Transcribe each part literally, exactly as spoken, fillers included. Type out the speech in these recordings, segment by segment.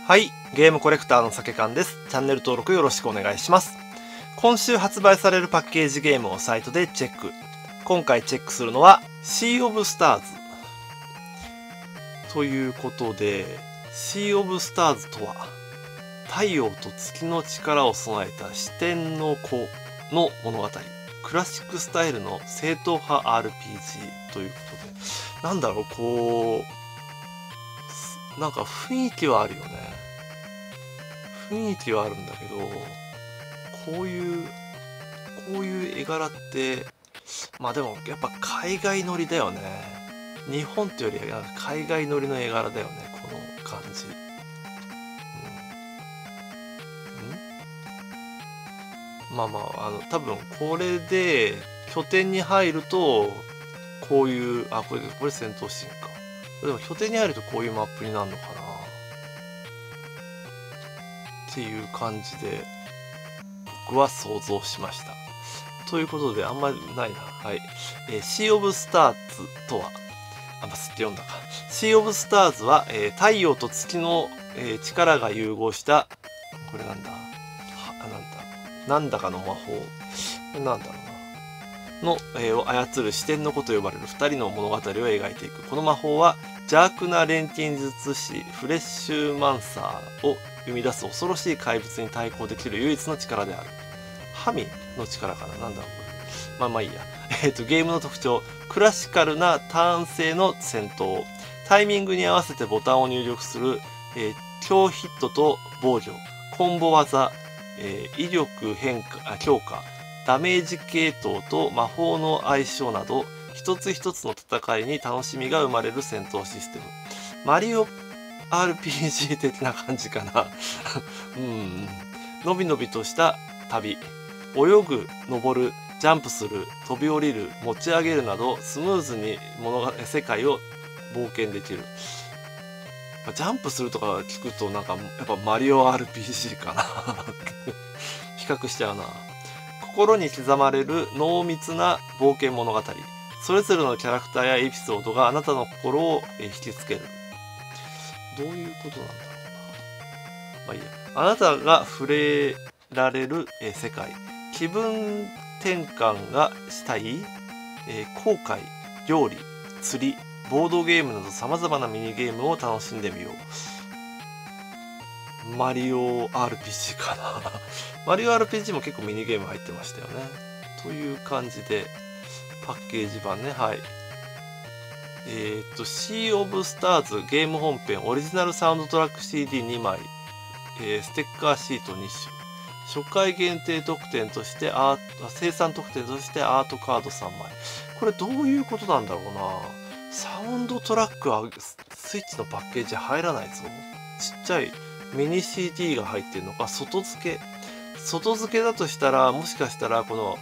はい、ゲームコレクターのさけかんです。チャンネル登録よろしくお願いします。今週発売されるパッケージゲームをサイトでチェック。今回チェックするのはシー・オブ・スターズということで、シー・オブ・スターズとは太陽と月の力を備えた四天の子の物語。クラシックスタイルの正統派 アールピージー ということで、なんだろう、こうなんか雰囲気はあるよね。雰囲気はあるんだけど、こういうこういう絵柄って、まあでもやっぱ海外乗りだよね。日本ってよりは海外乗りの絵柄だよね、この感じ。うん、んまあまあ、あの多分これで拠点に入るとこういう、あ、これこれ戦闘シーンか。でも拠点に入るとこういうマップになるのかなっていう感じで僕は想像しました。ということであんまりないな。はい。えー、シー・オブ・スターズとは、あ、まあ、すって読んだか。シー・オブ・スターズは、えー、太陽と月の、えー、力が融合した、これなんだはなんだなんだかの魔法。これなんだろうな。の、えー、を操る四天の子と呼ばれるふたりの物語を描いていく。この魔法は邪悪な錬金術師フレッシュマンサーを生み出す恐ろしい怪物に対抗できる唯一の力である。神の力かな、なんだろうこれ。まあまあいいや。えっと、ゲームの特徴。クラシカルなターン制の戦闘。タイミングに合わせてボタンを入力する、えー、強ヒットと防御。コンボ技、えー、威力変化、強化。ダメージ系統と魔法の相性など、一つ一つの戦いに楽しみが生まれる戦闘システム。マリオ アールピージー 的な感じかな。うん。のびのびとした旅。泳ぐ、登る、ジャンプする、飛び降りる、持ち上げるなどスムーズに物が世界を冒険できる。ジャンプするとか聞くとなんかやっぱマリオ アールピージー かな。比較しちゃうな。心に刻まれる濃密な冒険物語。それぞれのキャラクターやエピソードがあなたの心を引きつける。どういうことなんだろうな。まあいいや。あなたが触れられる世界。気分転換がしたい、えー、航海、料理、釣り、ボードゲームなど様々なミニゲームを楽しんでみよう。マリオ アールピージー かな。マリオ アールピージー も結構ミニゲーム入ってましたよね。という感じで、パッケージ版ね、はい。えー、っと、シー・オブ・スターズゲーム本編オリジナルサウンドトラック シーディーに 枚、えー、ステッカーシートに種。初回限定特典としてアート、生産特典としてアートカードさんまい。これどういうことなんだろうな。サウンドトラックはスイッチのパッケージ入らないぞ。ちっちゃいミニ シーディー が入ってるのか。外付け。外付けだとしたら、もしかしたらこの、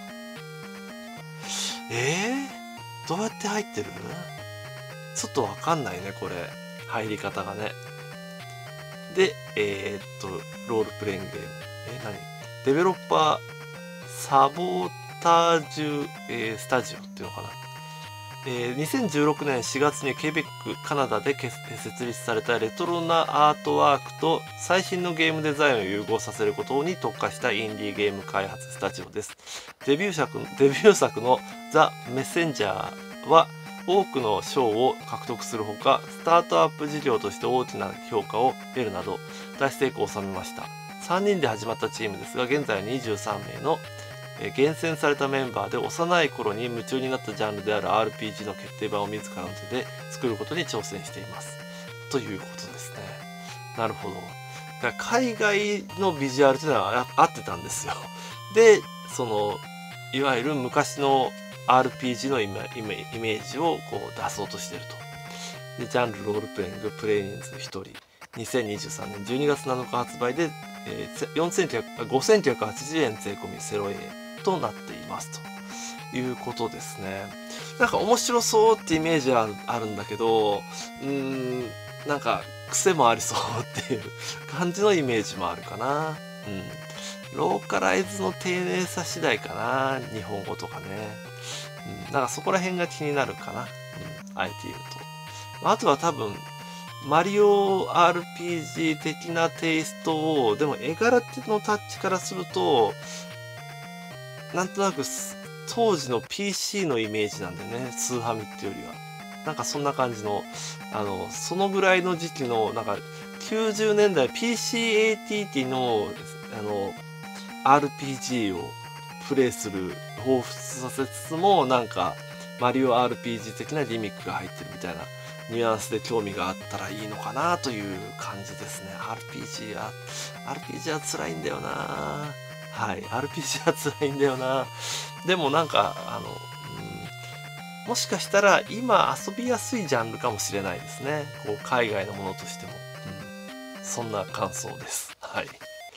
えー、どうやって入ってる？ちょっとわかんないね、これ。入り方がね。で、えー、っと、ロールプレイングゲーム。え、何？デベロッパー、サボタージュ、えー、スタジオっていうのかな。えー、にせんじゅうろくねんしがつにケベック、カナダで設立されたレトロなアートワークと最新のゲームデザインを融合させることに特化したインディーゲーム開発スタジオです。デビュー作、デビュー作のザ・メッセンジャーは多くの賞を獲得するほか、スタートアップ事業として大きな評価を得るなど大成功を収めました。さんにんで始まったチームですが、現在はにじゅうさんめいの厳選されたメンバーで幼い頃に夢中になったジャンルである アールピージー の決定版を自らの手で作ることに挑戦しています。ということですね。なるほど。だから海外のビジュアルというのは合ってたんですよ。で、その、いわゆる昔の アールピージー のイメージをこう出そうとしていると。で、ジャンルロールプレイング、プレイ人数ひとり。にせんにじゅうさんねんじゅうにがつなのか発売で、えー、ごせんきゅうひゃくはちじゅうえん税込みゼロえんとなっていますということですね。なんか面白そうってイメージはあるんだけど、うーん、なんか癖もありそうっていう感じのイメージもあるかな。うん。ローカライズの丁寧さ次第かな。日本語とかね。うん。なんかそこら辺が気になるかな。うん。あえて言うと。あとは多分、 マリオ アールピージー 的なテイストを、でも絵柄のタッチからすると、なんとなく当時の ピーシー のイメージなんでね、スーファミっていうよりは。なんかそんな感じの、あの、そのぐらいの時期の、なんかきゅうじゅうねんだい ピーシーエーティーティー の、あの、アールピージー をプレイする、彷彿させつつも、なんか、マリオ アールピージー 的なギミックが入ってるみたいなニュアンスで興味があったらいいのかなという感じですね。アールピージー は、アールピージー は辛いんだよな。はい。アールピージー は辛いんだよな。でもなんか、あの、うん、もしかしたら今遊びやすいジャンルかもしれないですね。こう、海外のものとしても。うん、そんな感想です。はい。